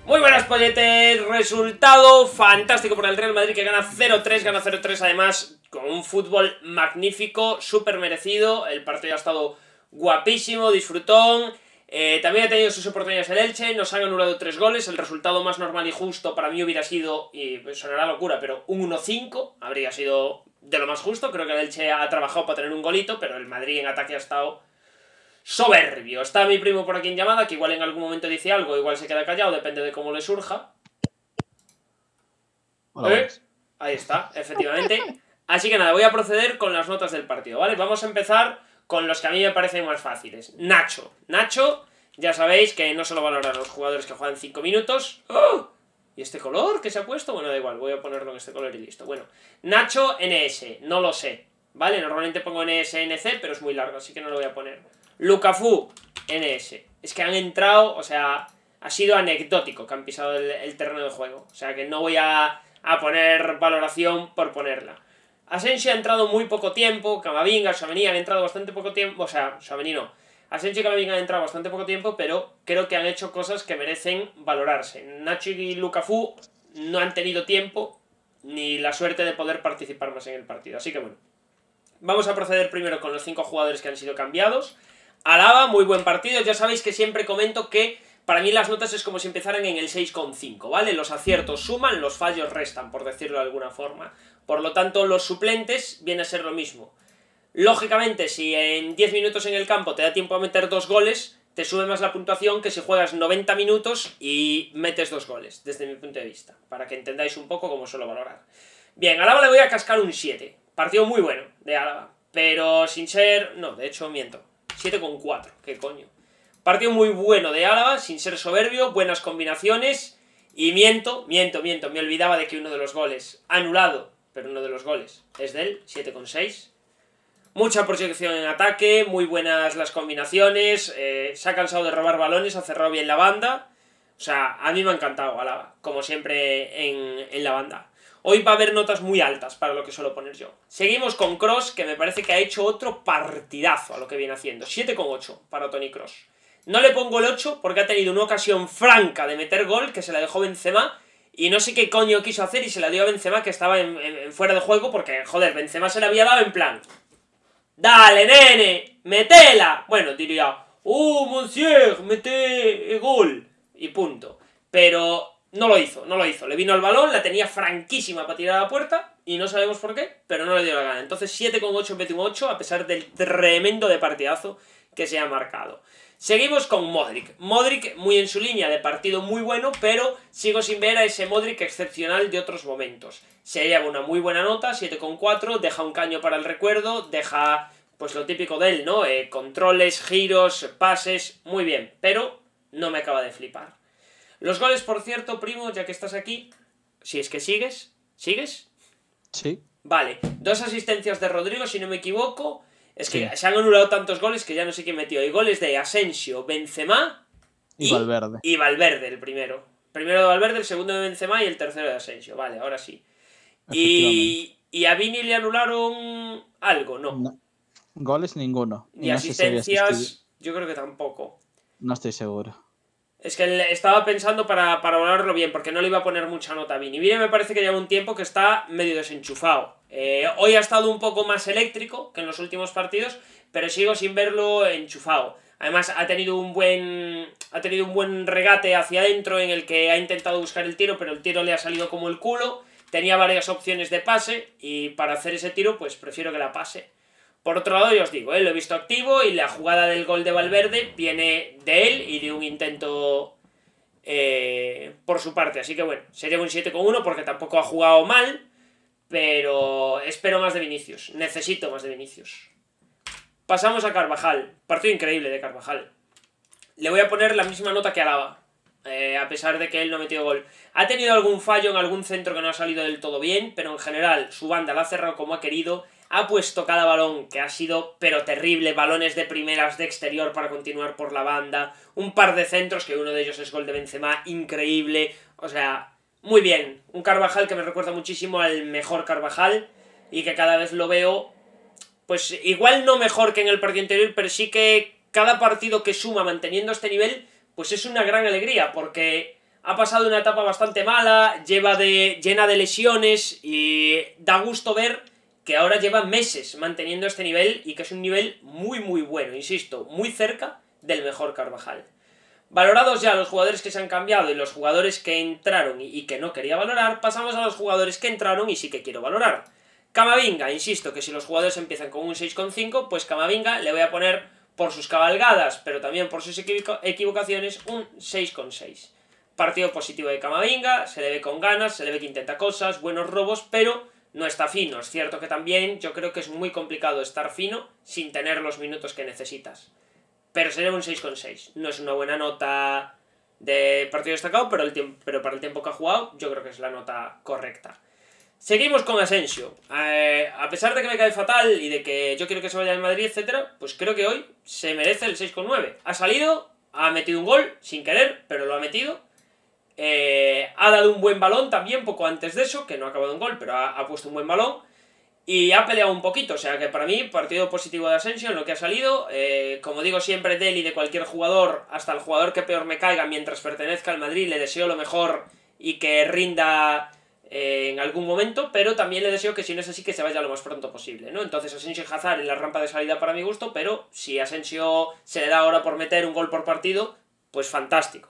Muy buenas polletes, resultado fantástico por el Real Madrid que gana 0-3 además con un fútbol magnífico, súper merecido, el partido ha estado guapísimo, disfrutón, también ha tenido sus oportunidades el Elche, nos han anulado 3 goles, el resultado más normal y justo para mí hubiera sido, y sonará locura, pero un 1-5, habría sido de lo más justo, creo que el Elche ha trabajado para tener un golito, pero el Madrid en ataque ha estado soberbio. Está mi primo por aquí en llamada, que igual en algún momento dice algo, igual se queda callado, depende de cómo le surja. Hola, Ahí está, efectivamente. Así que nada, voy a proceder con las notas del partido, ¿vale? Vamos a empezar con los que a mí me parecen más fáciles. Nacho, ya sabéis que no solo valoran a los jugadores que juegan 5 minutos. ¡Oh! ¿Y este color que se ha puesto? Bueno, da igual, voy a ponerlo en este color y listo. Bueno, Nacho NS, no lo sé, ¿vale? Normalmente pongo NSNC, pero es muy largo, así que no lo voy a poner. Lukaku, NS. Es que han entrado, o sea, ha sido anecdótico que han pisado el terreno de juego. O sea, que no voy a poner valoración por ponerla. Asensio ha entrado muy poco tiempo, Camavinga, Tchouaméni han entrado bastante poco tiempo, o sea, Tchouaméni no. Asensio y Camavinga han entrado bastante poco tiempo, pero creo que han hecho cosas que merecen valorarse. Nacho y Lukaku no han tenido tiempo ni la suerte de poder participar más en el partido. Así que bueno, vamos a proceder primero con los 5 jugadores que han sido cambiados. Alaba, muy buen partido, ya sabéis que siempre comento que para mí las notas es como si empezaran en el 6,5, ¿vale? Los aciertos suman, los fallos restan, por decirlo de alguna forma. Por lo tanto, los suplentes viene a ser lo mismo. Lógicamente, si en 10 minutos en el campo te da tiempo a meter 2 goles, te sube más la puntuación que si juegas 90 minutos y metes 2 goles, desde mi punto de vista, para que entendáis un poco cómo suelo valorar. Bien, a Alaba le voy a cascar un 7. Partido muy bueno de Alaba, pero sin ser... No, de hecho miento. 7,4, ¿qué coño? Partido muy bueno de Álava, sin ser soberbio, buenas combinaciones. Y miento, me olvidaba de que uno de los goles, anulado, pero uno de los goles es de él, 7,6. Mucha proyección en ataque, muy buenas las combinaciones, se ha cansado de robar balones, ha cerrado bien la banda. O sea, a mí me ha encantado Álava, como siempre en la banda. Hoy va a haber notas muy altas para lo que suelo poner yo. Seguimos con Kroos, que me parece que ha hecho otro partidazo a lo que viene haciendo. 7,8 para Toni Kroos. No le pongo el 8 porque ha tenido una ocasión franca de meter gol, que se la dejó Benzema, y no sé qué coño quiso hacer y se la dio a Benzema, que estaba en fuera de juego, porque, joder, Benzema se la había dado en plan: ¡dale, nene! ¡Metela! Bueno, diría: ¡oh, monsieur! ¡Mete gol! Y punto. Pero... no lo hizo. Le vino el balón, la tenía franquísima para tirar a la puerta y no sabemos por qué, pero no le dio la gana. Entonces 7,8 en vez de un 8, a pesar del tremendo de partidazo que se ha marcado. Seguimos con Modric. Modric muy en su línea de partido muy bueno, pero sigo sin ver a ese Modric excepcional de otros momentos. Se lleva una muy buena nota, 7,4, deja un caño para el recuerdo, deja pues lo típico de él, ¿no? Controles, giros, pases, muy bien, pero no me acaba de flipar. Los goles, por cierto, primo, ya que estás aquí, si es que sigues, ¿sigues? Sí. Vale, 2 asistencias de Rodrigo, si no me equivoco. Es que se han anulado tantos goles que ya no sé quién metió. Y goles de Asensio, Benzema y Valverde. Y Valverde, el primero. Primero de Valverde, el segundo de Benzema y el tercero de Asensio. Vale, ahora sí. Y a Vini le anularon algo, ¿no? Goles ninguno. Ni asistencias, yo creo que tampoco. No estoy seguro. Es que estaba pensando para valorarlo bien, porque no le iba a poner mucha nota a Vini. Vini me parece que lleva un tiempo que está medio desenchufado. Hoy ha estado un poco más eléctrico que en los últimos partidos, pero sigo sin verlo enchufado. Además, ha tenido un buen regate hacia adentro en el que ha intentado buscar el tiro, pero el tiro le ha salido como el culo. Tenía varias opciones de pase y para hacer ese tiro, pues prefiero que la pase. Por otro lado, ya os digo, lo he visto activo y la jugada del gol de Valverde viene de él y de un intento por su parte. Así que bueno, sería un 7,1 porque tampoco ha jugado mal, pero espero más de Vinicius. Necesito más de Vinicius. Pasamos a Carvajal. Partido increíble de Carvajal. Le voy a poner la misma nota que Alaba, a pesar de que él no ha metido gol. Ha tenido algún fallo en algún centro que no ha salido del todo bien, pero en general su banda la ha cerrado como ha querido. Ha puesto cada balón que ha sido pero terrible, balones de primeras de exterior para continuar por la banda, un par de centros, que uno de ellos es gol de Benzema, increíble, o sea, muy bien. Un Carvajal que me recuerda muchísimo al mejor Carvajal y que cada vez lo veo, pues igual no mejor que en el partido anterior, pero sí que cada partido que suma manteniendo este nivel, pues es una gran alegría, porque ha pasado una etapa bastante mala, llena de lesiones y da gusto ver que ahora lleva meses manteniendo este nivel y que es un nivel muy muy bueno, insisto, muy cerca del mejor Carvajal. Valorados ya los jugadores que se han cambiado y los jugadores que entraron y que no quería valorar, pasamos a los jugadores que entraron y sí que quiero valorar. Camavinga, insisto que si los jugadores empiezan con un 6,5, pues Camavinga le voy a poner por sus cabalgadas, pero también por sus equivocaciones, un 6,6. Partido positivo de Camavinga, se le ve con ganas, se le ve que intenta cosas, buenos robos, pero no está fino. Es cierto que también yo creo que es muy complicado estar fino sin tener los minutos que necesitas. Pero se le ve un 6,6. No es una buena nota de partido destacado, pero para el tiempo que ha jugado yo creo que es la nota correcta. Seguimos con Asensio. A pesar de que me cae fatal y de que yo quiero que se vaya al Madrid, etcétera, pues creo que hoy se merece el 6,9. Ha salido, ha metido un gol, sin querer, pero lo ha metido. Ha dado un buen balón también, poco antes de eso, que no ha acabado un gol, pero ha puesto un buen balón. Y ha peleado un poquito, o sea que para mí, partido positivo de Asensio en lo que ha salido. Como digo siempre de él y de cualquier jugador, hasta el jugador que peor me caiga mientras pertenezca al Madrid, le deseo lo mejor y que rinda en algún momento, pero también le deseo que si no es así que se vaya lo más pronto posible, ¿no? Entonces Asensio y Hazard en la rampa de salida para mi gusto, pero si Asensio se le da ahora por meter un gol por partido, pues fantástico.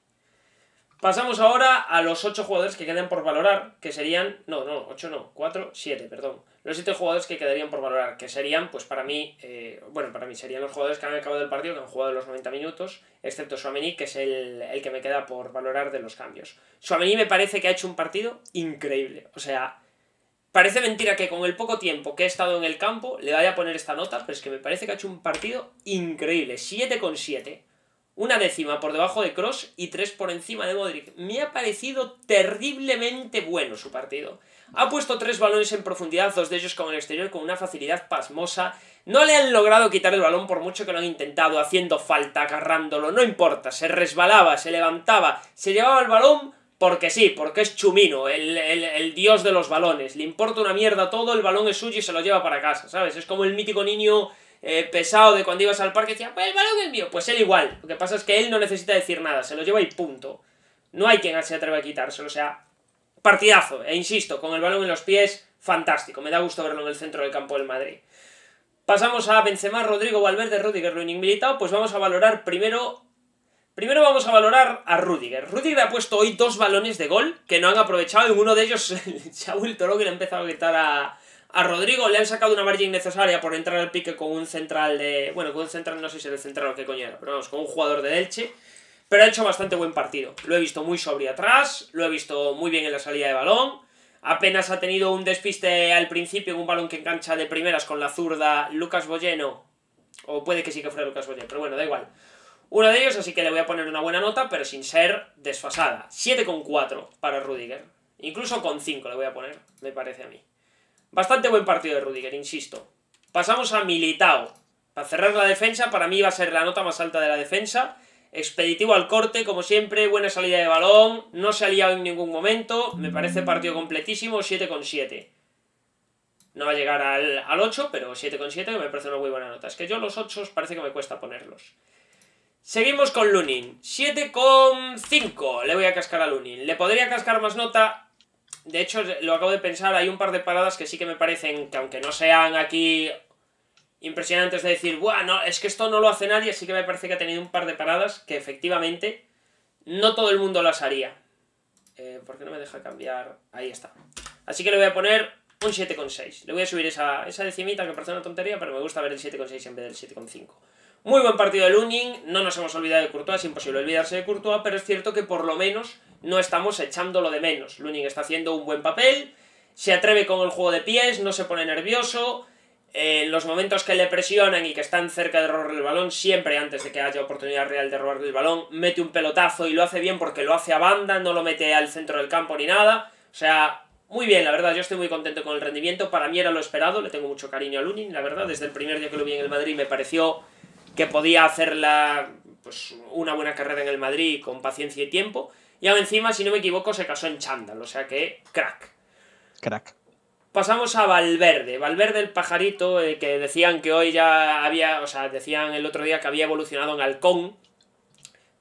Pasamos ahora a los 8 jugadores que quedan por valorar, que serían... No, 8 no, 4, 7, perdón. Los 7 jugadores que quedarían por valorar, que serían, pues para mí... para mí serían los jugadores que han acabado el partido, que han jugado los 90 minutos, excepto Tchouaméni, que es el que me queda por valorar de los cambios. Tchouaméni me parece que ha hecho un partido increíble. O sea, parece mentira que con el poco tiempo que he estado en el campo le vaya a poner esta nota, pero es que me parece que ha hecho un partido increíble. 7,7. Una décima por debajo de Kroos y 3 por encima de Modric. Me ha parecido terriblemente bueno su partido. Ha puesto 3 balones en profundidad, 2 de ellos con el exterior, con una facilidad pasmosa. No le han logrado quitar el balón por mucho que lo han intentado, haciendo falta, agarrándolo, no importa. Se resbalaba, se levantaba, se llevaba el balón porque sí, porque es Chumino, el dios de los balones. Le importa una mierda todo, el balón es suyo y se lo lleva para casa, ¿sabes? Es como el mítico niño... pesado de cuando ibas al parque y decía, pues el balón es mío, pues él igual, lo que pasa es que él no necesita decir nada, se lo lleva y punto, no hay quien se atreva a quitárselo, o sea, partidazo, e insisto, con el balón en los pies, fantástico, me da gusto verlo en el centro del campo del Madrid. Pasamos a Benzema, Rodrigo, Valverde, Rüdiger, Lunin, Militao, pues vamos a valorar primero vamos a valorar a Rüdiger. Rüdiger ha puesto hoy 2 balones de gol que no han aprovechado, en uno de ellos se ha vuelto loco y le ha empezado a gritar a Rodrigo, le han sacado una margen innecesaria por entrar al pique con un central de... Bueno, con un central no sé si era el central o qué coño era, pero vamos, con un jugador de Elche. Pero ha hecho bastante buen partido. Lo he visto muy sobrio atrás, lo he visto muy bien en la salida de balón. Apenas ha tenido un despiste al principio en un balón que engancha de primeras con la zurda Lucas Boyeno. O puede que sí que fuera Lucas Boyeno, pero bueno, da igual. Uno de ellos, así que le voy a poner una buena nota, pero sin ser desfasada. 7,4 para Rüdiger. Incluso con 5 le voy a poner, me parece a mí. Bastante buen partido de Rüdiger, insisto. Pasamos a Militao. Para cerrar la defensa, para mí va a ser la nota más alta de la defensa. Expeditivo al corte, como siempre, buena salida de balón, no se ha liado en ningún momento, me parece partido completísimo, 7,7. No va a llegar al 8, pero 7,7 que me parece una muy buena nota. Es que yo los 8 parece que me cuesta ponerlos. Seguimos con Lunin, 7,5 le voy a cascar a Lunin. Le podría cascar más nota... De hecho, lo acabo de pensar, hay un par de paradas que sí que me parecen que aunque no sean aquí impresionantes de decir, buah, no, es que esto no lo hace nadie, sí que me parece que ha tenido un par de paradas que efectivamente no todo el mundo las haría. ¿Por qué no me deja cambiar? Ahí está. Así que le voy a poner un 7,6. Le voy a subir esa decimita que parece una tontería, pero me gusta ver el 7,6 en vez del 7,5. Muy buen partido de Lunin, no nos hemos olvidado de Courtois, es imposible olvidarse de Courtois, pero es cierto que por lo menos no estamos echándolo de menos. Lunin está haciendo un buen papel, se atreve con el juego de pies, no se pone nervioso, en los momentos que le presionan y que están cerca de robarle el balón, siempre antes de que haya oportunidad real de robarle el balón, mete un pelotazo y lo hace bien porque lo hace a banda, no lo mete al centro del campo ni nada. O sea, muy bien, la verdad, yo estoy muy contento con el rendimiento, para mí era lo esperado, le tengo mucho cariño a Lunin, la verdad, desde el primer día que lo vi en el Madrid me pareció que podía hacer pues, una buena carrera en el Madrid con paciencia y tiempo, y aún encima, si no me equivoco, se casó en chándal, o sea que, crack. Crack. Pasamos a Valverde. Valverde, el pajarito, que decían que hoy ya había... O sea, decían el otro día que había evolucionado en halcón.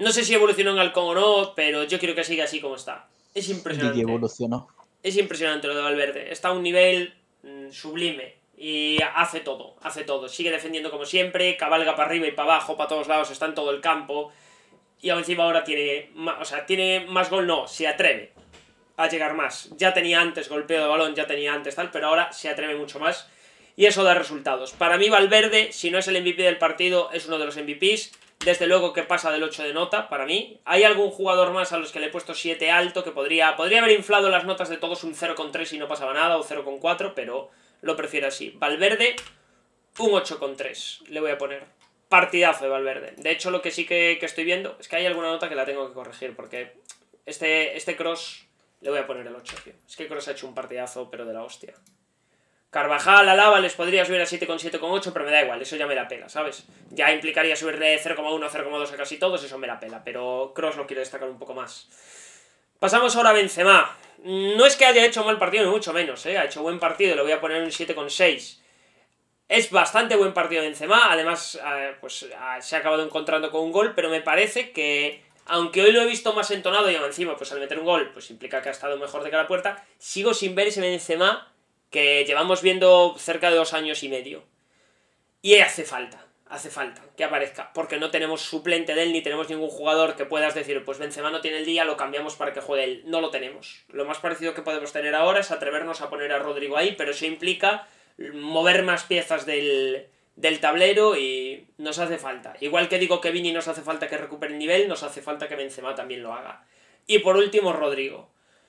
No sé si evolucionó en Halcón o no, pero yo quiero que siga así como está. Es impresionante. Didi evolucionó. Es impresionante lo de Valverde. Está a un nivel sublime. Y hace todo, sigue defendiendo como siempre, cabalga para arriba y para abajo, para todos lados, está en todo el campo. Y aún encima ahora tiene más gol, no, se atreve a llegar más. Ya tenía antes golpeo de balón, ya tenía antes tal, pero ahora se atreve mucho más. Y eso da resultados. Para mí Valverde, si no es el MVP del partido, es uno de los MVPs. Desde luego que pasa del 8 de nota, para mí. Hay algún jugador más a los que le he puesto 7 alto, que podría haber inflado las notas de todos un 0,3 y no pasaba nada, o 0,4, pero lo prefiero así. Valverde, un 8,3 le voy a poner. Partidazo de Valverde. De hecho, lo que sí que estoy viendo es que hay alguna nota que la tengo que corregir, porque este Cross le voy a poner el 8, tío. Es que Cross ha hecho un partidazo, pero de la hostia. Carvajal, Alaba les podría subir a 7,7, 8, pero me da igual, eso ya me la pela, ¿sabes? Ya implicaría subirle 0,1, 0,2 a casi todos, eso me la pela, pero Kroos lo quiero destacar un poco más. Pasamos ahora a Benzema. No es que haya hecho mal partido, ni mucho menos, ha hecho buen partido, le voy a poner un 7,6. Es bastante buen partido de Benzema, además se ha acabado encontrando con un gol, pero me parece que, aunque hoy lo he visto más entonado y encima pues al meter un gol pues implica que ha estado mejor de cara a la puerta, sigo sin ver ese Benzema que llevamos viendo cerca de 2 años y medio. Y hace falta que aparezca, porque no tenemos suplente de él, ni tenemos ningún jugador que puedas decir, pues Benzema no tiene el día, lo cambiamos para que juegue él. No lo tenemos. Lo más parecido que podemos tener ahora es atrevernos a poner a Rodrigo ahí, pero eso implica mover más piezas del tablero y nos hace falta. Igual que digo que Vini nos hace falta que recupere el nivel, nos hace falta que Benzema también lo haga. Y por último, Rodrigo.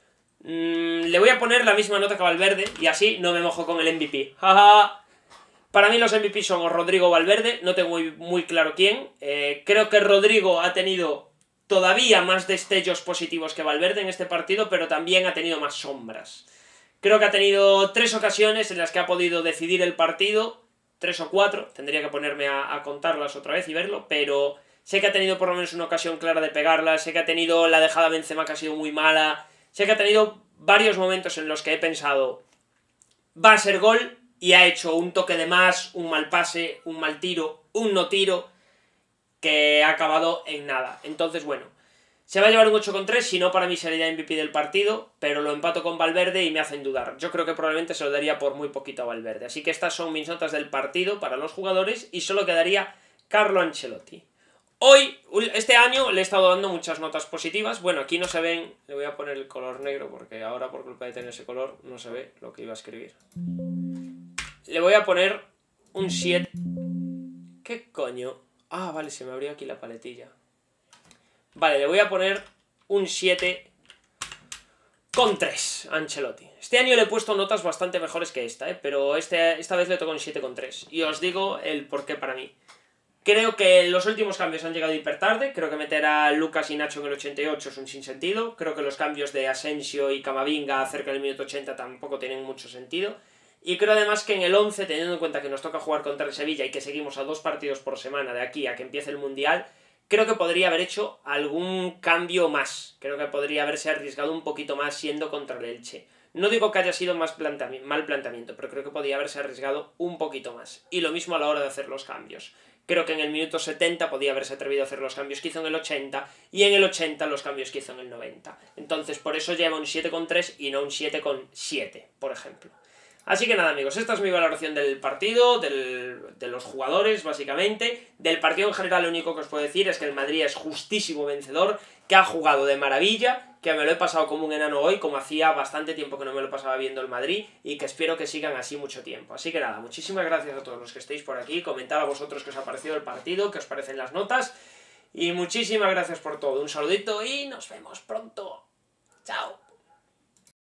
Le voy a poner la misma nota que Valverde y así no me mojo con el MVP. ¡Jaja! Para mí los MVP son o Rodrigo o Valverde, no tengo muy claro quién. Creo que Rodrigo ha tenido todavía más destellos positivos que Valverde en este partido, pero también ha tenido más sombras. Creo que ha tenido 3 ocasiones en las que ha podido decidir el partido, 3 o 4, tendría que ponerme a contarlas otra vez y verlo, pero sé que ha tenido por lo menos una ocasión clara de pegarla, sé que ha tenido la dejada Benzema que ha sido muy mala. Sé que ha tenido varios momentos en los que he pensado, va a ser gol, y ha hecho un toque de más, un mal pase, un mal tiro, un no tiro, que ha acabado en nada. Entonces, bueno, se va a llevar un 8,3, si no para mí sería MVP del partido, pero lo empato con Valverde y me hacen dudar. Yo creo que probablemente se lo daría por muy poquito a Valverde. Así que estas son mis notas del partido para los jugadores y solo quedaría Carlo Ancelotti. Hoy, este año, le he estado dando muchas notas positivas. Bueno, aquí no se ven, le voy a poner el color negro porque ahora por culpa de tener ese color no se ve lo que iba a escribir. Le voy a poner un 7. ¿Qué coño? Ah, vale, se me abrió aquí la paletilla. Vale, le voy a poner un 7,3 a Ancelotti. Este año le he puesto notas bastante mejores que esta, pero esta vez le toco un 7,3. Y os digo el porqué para mí. Creo que los últimos cambios han llegado hiper tarde. Creo que meter a Lucas y Nacho en el 88 es un sinsentido. Creo que los cambios de Asensio y Camavinga cerca del minuto 80 tampoco tienen mucho sentido. Y creo además que en el 11, teniendo en cuenta que nos toca jugar contra el Sevilla y que seguimos a 2 partidos por semana de aquí a que empiece el Mundial, creo que podría haber hecho algún cambio más. Creo que podría haberse arriesgado un poquito más siendo contra el Elche. No digo que haya sido mal planteamiento, pero creo que podría haberse arriesgado un poquito más. Y lo mismo a la hora de hacer los cambios. Creo que en el minuto 70 podía haberse atrevido a hacer los cambios que hizo en el 80 y en el 80 los cambios que hizo en el 90. Entonces por eso lleva un 7,3 y no un 7,7, por ejemplo. Así que nada, amigos, esta es mi valoración del partido, de los jugadores, básicamente. Del partido en general, lo único que os puedo decir es que el Madrid es justísimo vencedor, que ha jugado de maravilla, que me lo he pasado como un enano hoy, como hacía bastante tiempo que no me lo pasaba viendo el Madrid, y que espero que sigan así mucho tiempo. Así que nada, muchísimas gracias a todos los que estéis por aquí, comentad a vosotros qué os ha parecido el partido, qué os parecen las notas, y muchísimas gracias por todo. Un saludito y nos vemos pronto. Chao.